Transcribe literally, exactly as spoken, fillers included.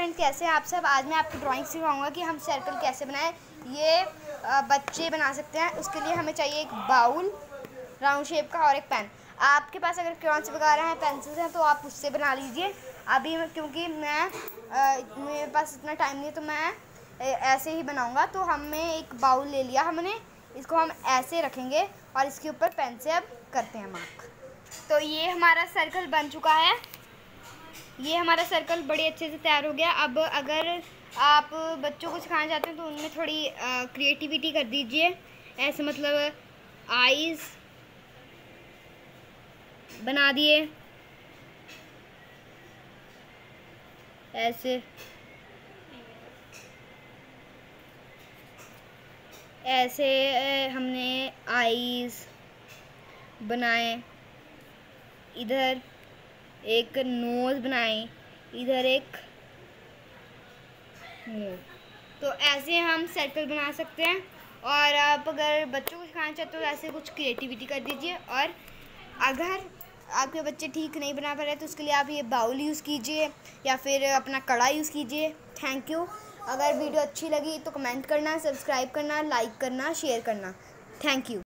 Student, कैसे हैं आप सब। आज मैं आपको ड्राइंग सिखाऊंगा कि हम सर्कल कैसे बनाएं। ये बच्चे बना सकते हैं। उसके लिए हमें चाहिए एक बाउल राउंड शेप का और एक पेन। आपके पास अगर क्रेयॉन्स वगैरह हैं, पेंसिल्स हैं, तो आप उससे बना लीजिए। अभी क्योंकि मैं आ, मेरे पास इतना टाइम नहीं है तो मैं ऐसे ही बनाऊंगा। तो हमें एक बाउल ले लिया हमने, इसको हम ऐसे रखेंगे और इसके ऊपर पेन से अब करते हैं मार्क। तो ये हमारा सर्कल बन चुका है। ये हमारा सर्कल बड़े अच्छे से तैयार हो गया। अब अगर आप बच्चों को सिखाना चाहते हैं तो उनमें थोड़ी क्रिएटिविटी कर दीजिए। ऐसे मतलब आईज बना दिए, ऐसे ऐसे हमने आईज बनाए, इधर एक नोज बनाए, इधर एक मुंह। तो ऐसे हम सर्कल बना सकते हैं। और आप अगर बच्चों को सिखाना चाहते हो तो ऐसे कुछ क्रिएटिविटी कर दीजिए। और अगर आपके बच्चे ठीक नहीं बना पा रहे तो उसके लिए आप ये बाउल यूज़ कीजिए या फिर अपना कड़ा यूज़ कीजिए। Thank you. अगर वीडियो अच्छी लगी तो कमेंट करना, सब्सक्राइब करना, लाइक करना, शेयर करना। Thank you.